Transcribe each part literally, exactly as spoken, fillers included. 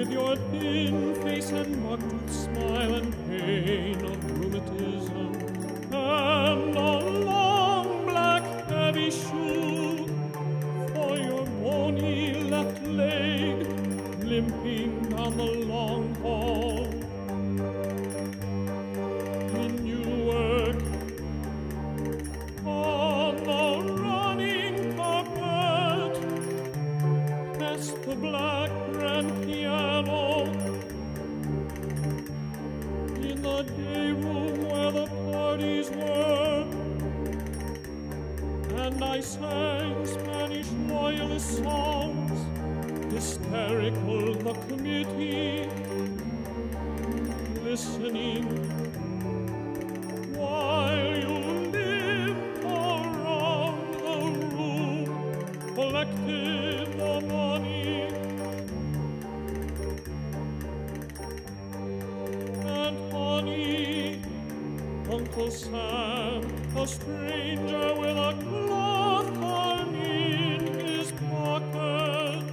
with your thin face and marked with smile and pain of rheumatism, and a long black heavy shoe for your bony left leg, limping down the long hall. In Newark, on the running carpet, past the black grand piano, in the day room where the parties were, and I sang Spanish royalist songs, hysterical the committee, listening while you live around the room, collected the money. And honey, Uncle Sam, a stranger with a cloth gun in his pocket,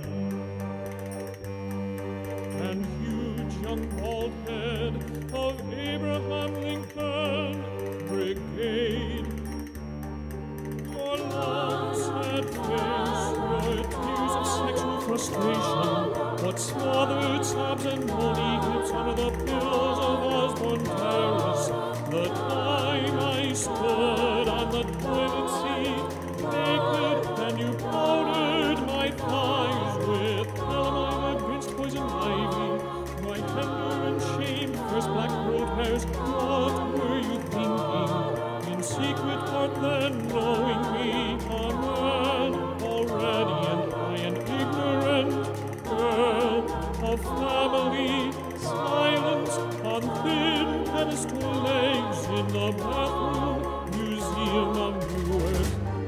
and huge young bald head of Abraham Lincoln Brigade. Your long sad face, your tears of sexual frustration, what smothered sobs and moany hips under the pillows of Osborne Terrace. The time I stood on the toilet seat, naked, and you powdered my thighs with calamine against poison ivy. My tender and shamed first black road hairs, what were you thinking? In secret heart then, knowing me a man already, and I an ignorant girl of family, silence on thin pedestal legs in the bathroom museum of Newark.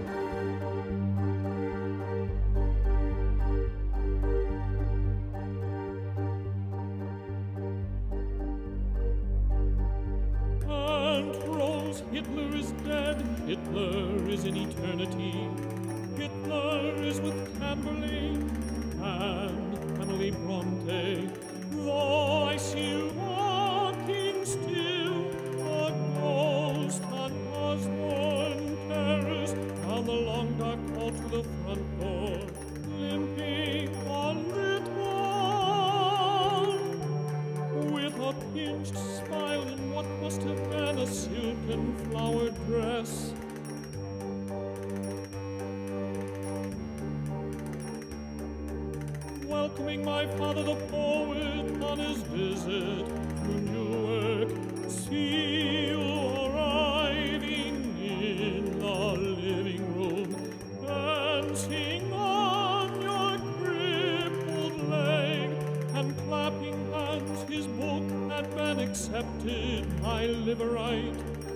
Hitler is dead, Hitler is in eternity. Hitler is with Tamburlaine and Emily Bronte. Though I see you walking still, a ghost on Osborne Terrace, down the long dark hall to the front door, limping a little, with a pinched smile in what must have been a silken flowered dress. Welcoming my father the poet on his visit to Newark. See you arriving in the living room, dancing on your crippled leg, and clapping hands. His book had been accepted by Liverite.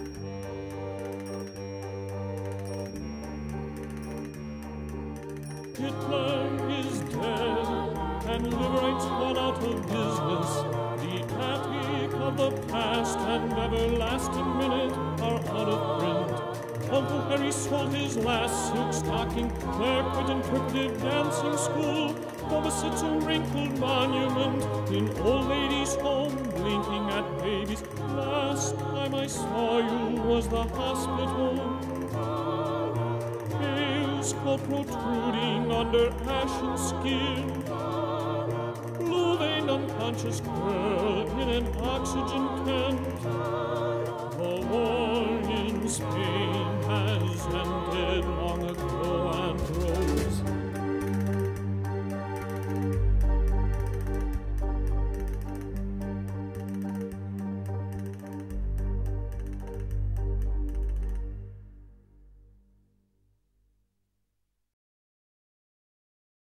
Hitler is dead, and Liverite's gone out of business. The attic of the past and everlasting minute are out of print. Uncle Harry sold his last silk stocking. Claire quit interpretive dancing school. Bubba sits a wrinkled monument in old lady's home, blinking at babies. Last time I saw you was the hospital. Pale skull protruding under ashen skin. Blue-veined unconscious girl in an oxygen tent. The war in Spain has ended long ago, and